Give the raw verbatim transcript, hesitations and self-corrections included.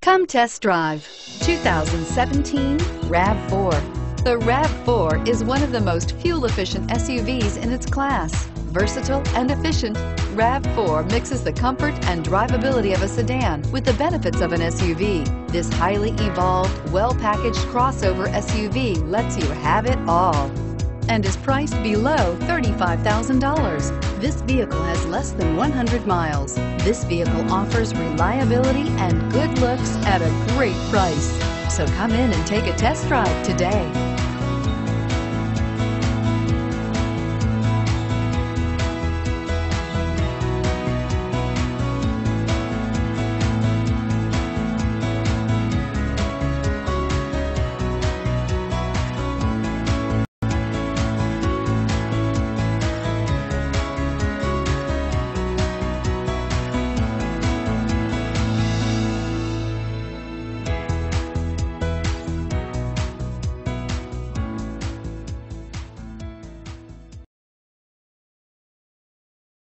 Come test drive two thousand seventeen RAV four. The RAV four is one of the most fuel-efficient S U Vs in its class. Versatile and efficient, RAV four mixes the comfort and drivability of a sedan with the benefits of an S U V. This highly evolved, well-packaged crossover S U V lets you have it all and is priced below thirty-five thousand dollars. This vehicle has less than one hundred miles. This vehicle offers reliability and good looks at a great price. So come in and take a test drive today.